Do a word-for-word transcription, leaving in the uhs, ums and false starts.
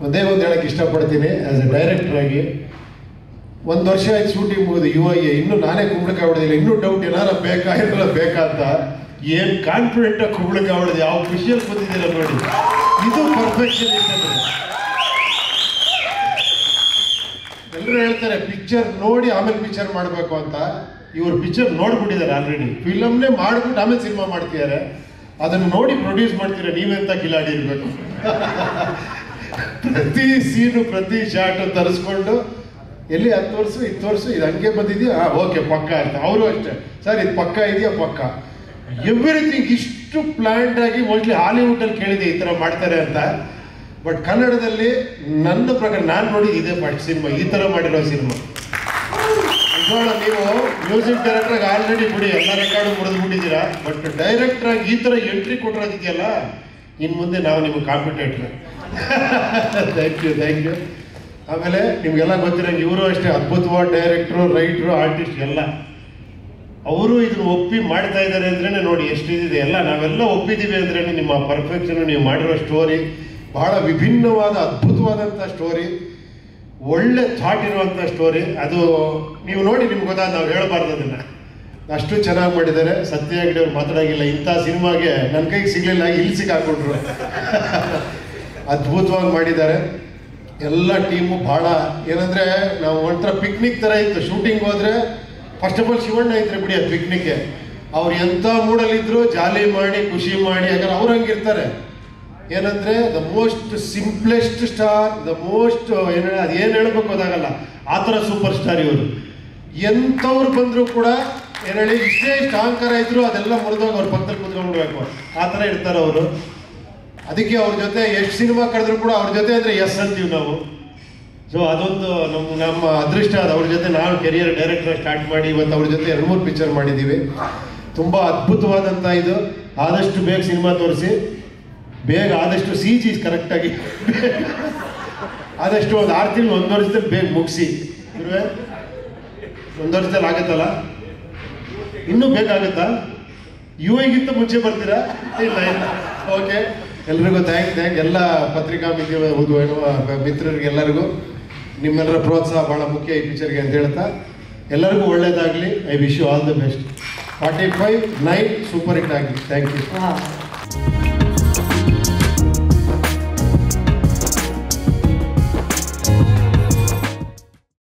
ಒಂದೇ ಒಂದು ಹೇಳಕ್ಕೆ ಇಷ್ಟಪಡ್ತೀನಿ ಆ್ಯಸ್ ಎ ಡೈರೆಕ್ಟರ್ ಆಗಿ. ಒಂದು ವರ್ಷ ಆಯ್ತು ಶೂಟಿಂಗ್ ಮುಗಿದು ಯು ಐ ಇನ್ನೂ ನಾನೇ ಕುಂಬಳಕಾಯಿ ಹೊಡೆದಿಲ್ಲ, ಇನ್ನೂ ಡೌಟ್ ಏನಾರ ಬೇಕಾ ಏನಾರ ಬೇಕಾ ಅಂತ. ಏನು ಕಾನ್ಫಿಡೆಂಟಾಗಿ ಕುಂಬಳಕಾಯಿ ಹೊಡೆದು ಯಾವ ಖುಷಿಯಲ್ಲಿ ಬಂದಿದ್ದೀರ ನೋಡಿ, ಇದು ಪರ್ಫೆಕ್ಷನ್ ಇರ್ತದೆ. ಎಲ್ಲರೂ ಹೇಳ್ತಾರೆ ಪಿಕ್ಚರ್ ನೋಡಿ ಆಮೇಲೆ ಪಿಕ್ಚರ್ ಮಾಡಬೇಕು ಅಂತ. ಇವರು ಪಿಕ್ಚರ್ ನೋಡ್ಬಿಟ್ಟಿದ್ದಾರೆ ಆಲ್ರೆಡಿ, ಫಿಲಮ್ನೇ ಮಾಡಿಬಿಟ್ಟು ಆಮೇಲೆ ಸಿನಿಮಾ ಮಾಡ್ತಿದ್ದಾರೆ. ಅದನ್ನು ನೋಡಿ ಪ್ರೊಡ್ಯೂಸ್ ಮಾಡ್ತೀರ, ನೀವೆಂತ ಕಿಲಾಡಿ ಇರಬೇಕು. ಪ್ರತಿ ಸೀನು ಪ್ರತಿ ಶಾಟು ತರಿಸ್ಕೊಂಡು ಎಲ್ಲಿ ಹತ್ತು ವರ್ಷ ಇತ್ತು ವರ್ಷ ಇದು ಹಂಗೆ ಬಂದಿದೆಯಾ, ಹಾಂ ಓಕೆ ಪಕ್ಕ ಅಂತ. ಅವರು ಅಷ್ಟೇ, ಸರ್ ಇದು ಪಕ್ಕ ಇದೆಯಾ ಪಕ್ಕ. ಎವ್ರಿಥಿಂಗ್ ಇಷ್ಟು ಪ್ಲ್ಯಾಂಡ್ ಆಗಿ ಮೋಸ್ಟ್ಲಿ ಹಾಲಿವುಡ್ಡಲ್ಲಿ ಕೇಳಿದೆ ಈ ಥರ ಮಾಡ್ತಾರೆ ಅಂತ. ಬಟ್ ಕನ್ನಡದಲ್ಲಿ ನನ್ನ ಪ್ರಕಾರ ನಾನು ನೋಡಿ ಇದೇ ಫಸ್ಟ್ ಸಿನಿಮಾ ಈ ಥರ ಮಾಡಿರೋ ಸಿನಿಮಾ. ನಿಜವಾಳ ನೀವು ಮ್ಯೂಸಿಕ್ ಡೈರೆಕ್ಟ್ರಾಗಿ ಆಲ್ರೆಡಿ ಬಿಡಿ ಎಲ್ಲ ರೆಕಾರ್ಡು ಮುರಿದ್ಬಿಟ್ಟಿದ್ದೀರಾ, ಬಟ್ ಡೈರೆಕ್ಟ್ರಾಗಿ ಈ ಥರ ಎಂಟ್ರಿ ಕೊಟ್ಟಿರೋದಿದೆಯಲ್ಲ, ಇನ್ನು ಮುಂದೆ ನಾವು ನಿಮಗೆ competitor. Thank you thank you. ಆಮೇಲೆ ನಿಮಗೆಲ್ಲ ಗೊತ್ತಿರಂಗೆ ಇವರು ಅಷ್ಟೇ ಅದ್ಭುತವಾದ ಡೈರೆಕ್ಟ್ರು, ರೈಟ್ರು, ಆರ್ಟಿಸ್ಟ್ ಎಲ್ಲ. ಅವರು ಇದನ್ನು ಒಪ್ಪಿ ಮಾಡ್ತಾ ಇದ್ದಾರೆ ಅಂದ್ರೇ ನೋಡಿ ಎಷ್ಟಿದೆ. ಎಲ್ಲ ನಾವೆಲ್ಲ ಒಪ್ಪಿದ್ದೀವಿ ಅಂದ್ರೇ ನಿಮ್ಮ ಪರ್ಫೆಕ್ಷನ್, ನೀವು ಮಾಡಿರೋ ಸ್ಟೋರಿ ಬಹಳ ವಿಭಿನ್ನವಾದ ಅದ್ಭುತವಾದಂಥ ಸ್ಟೋರಿ, ಒಳ್ಳೆ ಥಾಟ್ ಇರುವಂಥ ಸ್ಟೋರಿ. ಅದು ನೀವು ನೋಡಿ ನಿಮ್ಗೆ ಗೊತ್ತಾದ, ನಾವು ಹೇಳಬಾರ್ದು ಅದನ್ನು, ಅಷ್ಟು ಚೆನ್ನಾಗಿ ಮಾಡಿದ್ದಾರೆ. ಸತ್ಯ ಹೆಗ್ಡೆ ಅವ್ರು ಮಾತಾಡೋಂಗಿಲ್ಲ, ಇಂಥ ಸಿನಿಮಾಗೆ ನನ್ನ ಕೈಗೆ ಸಿಗಲಿಲ್ಲ, ಇಲ್ಲಿ ಸಿಕ್ಕಾಕೊಂಡ್ರು. ಅದ್ಭುತವಾಗಿ ಮಾಡಿದ್ದಾರೆ ಎಲ್ಲ ಟೀಮು. ಭಾಳ ಏನಂದರೆ ನಾವು ಒಂಥರ ಪಿಕ್ನಿಕ್ ಥರ ಇತ್ತು. ಶೂಟಿಂಗ್ ಹೋದರೆ ಫಸ್ಟ್ ಆಫ್ ಆಲ್ ಶಿವಣ್ಣ ಇದ್ರೆ ಬಿಡಿ ಅದು ಪಿಕ್ನಿಕ್ಗೆ, ಅವ್ರು ಎಂಥ ಮೂಡಲ್ಲಿದ್ದರು ಜಾಲಿ ಮಾಡಿ ಖುಷಿ ಮಾಡಿ. ಯಾಕಂದ್ರೆ ಅವ್ರು ಹಂಗಿರ್ತಾರೆ, ಏನಂದರೆ the most simplest star, the most ಏನು ಅದು ಏನು ಹೇಳ್ಬೇಕು ಅದಾಗಲ್ಲ, ಆ ಥರ ಸೂಪರ್ ಸ್ಟಾರ್ ಇವರು. ಎಂಥವ್ರು ಬಂದರೂ ಕೂಡ ಏನು ಹೇಳಿ ಇಷ್ಟೇ ಇಷ್ಟು ಅಹಂಕಾರ ಇದ್ದರು ಅದೆಲ್ಲ ಮುರಿದೋಗಿ ಅವ್ರ ಪಕ್ಕದಲ್ಲಿ ಕುತ್ಕೊಂಡ್ಬಿಡ್ಬೇಕು, ಆ ಥರ ಇರ್ತಾರೆ ಅವರು. ಅದಕ್ಕೆ ಅವ್ರ ಜೊತೆ ಎಷ್ಟು ಸಿನಿಮಾ ಕರೆದ್ರು ಕೂಡ ಅವ್ರ ಜೊತೆ ಅಂದರೆ ಎಸ್ ಅಂತೀವಿ ನಾವು. ಸೊ ಅದೊಂದು ನಮ್ಮ ನಮ್ಮ ಅದೃಷ್ಟ. ಅದು ಅವ್ರ ಜೊತೆ ನಾವು ಕೆರಿಯರ್ ಡೈರೆಕ್ಟರ್ ಸ್ಟಾರ್ಟ್ ಮಾಡಿ ಇವತ್ತು ಅವ್ರ ಜೊತೆ ಎರಡು ಮೂರು ಪಿಕ್ಚರ್ ಮಾಡಿದ್ದೀವಿ. ತುಂಬ ಅದ್ಭುತವಾದಂಥ ಇದು. ಆದಷ್ಟು ಬೇಗ ಸಿನಿಮಾ ತೋರಿಸಿ, ಬೇಗ ಆದಷ್ಟು ಸಿ ಜಿ ಕರೆಕ್ಟಾಗಿ ಆದಷ್ಟು ಒಂದು ಆರು ತಿಂಗಳು ಒಂದು ವರ್ಷದಲ್ಲಿ ಬೇಗ ಮುಗಿಸಿ. ಇರುವೆ ಒಂದು ವರ್ಷದಲ್ಲಿ ಆಗುತ್ತಲ್ಲ, ಇನ್ನೂ ಬೇಕಾಗುತ್ತಾ? ಯು ಐಗಿಂತ ಮುಂಚೆ ಬರ್ತೀರಾ? ಇಲ್ಲ ಇಲ್ಲ ಓಕೆ. ಎಲ್ರಿಗೂ ಥ್ಯಾಂಕ್ ಥ್ಯಾಂಕ್ ಎಲ್ಲ ಪತ್ರಿಕಾ ಮಿತ್ರ ಮಿತ್ರರಿಗೆಲ್ಲರಿಗೂ ನಿಮ್ಮೆಲ್ಲರ ಪ್ರೋತ್ಸಾಹ ಭಾಳ ಮುಖ್ಯ ಈ ಪಿಕ್ಚರ್ಗೆ ಅಂತ ಹೇಳ್ತಾ, ಎಲ್ಲರಿಗೂ ಒಳ್ಳೇದಾಗಲಿ. I wish you all the best. Forty five nine super hit ಆಗಲಿ. Thank you.